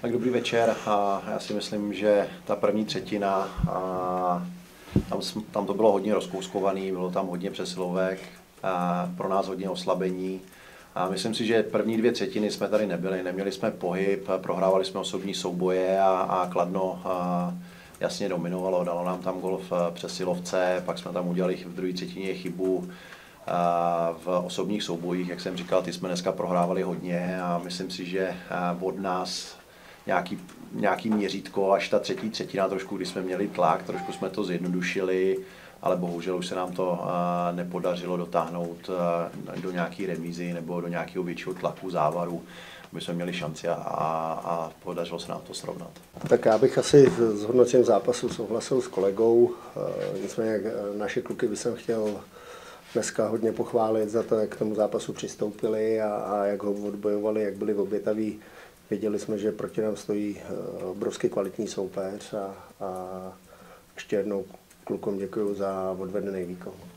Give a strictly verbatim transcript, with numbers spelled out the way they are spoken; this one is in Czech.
Tak dobrý večer. A já si myslím, že ta první třetina, a tam, tam to bylo hodně rozkouskovaný, bylo tam hodně přesilovek, a pro nás hodně oslabení. A myslím si, že první dvě třetiny jsme tady nebyli, neměli jsme pohyb, prohrávali jsme osobní souboje a, a Kladno a jasně dominovalo, dalo nám tam gol v přesilovce, pak jsme tam udělali v druhé třetině chybu v osobních soubojích, jak jsem říkal, ty jsme dneska prohrávali hodně a myslím si, že od nás nějaký, nějaký měřítko až ta třetí třetina trošku, kdy jsme měli tlak, trošku jsme to zjednodušili, ale bohužel už se nám to nepodařilo dotáhnout do nějaké remízy nebo do nějakého většího tlaku, závaru. My jsme měli šanci a, a podařilo se nám to srovnat. Tak já bych asi s hodnocením zápasu souhlasil s kolegou, nicméně naše kluky bych jsem chtěl dneska hodně pochválit za to, jak k tomu zápasu přistoupili a, a jak ho odbojovali, jak byli obětaví. Věděli jsme, že proti nám stojí obrovský kvalitní soupeř a, a ještě jednou klukům děkuji za odvedený výkon.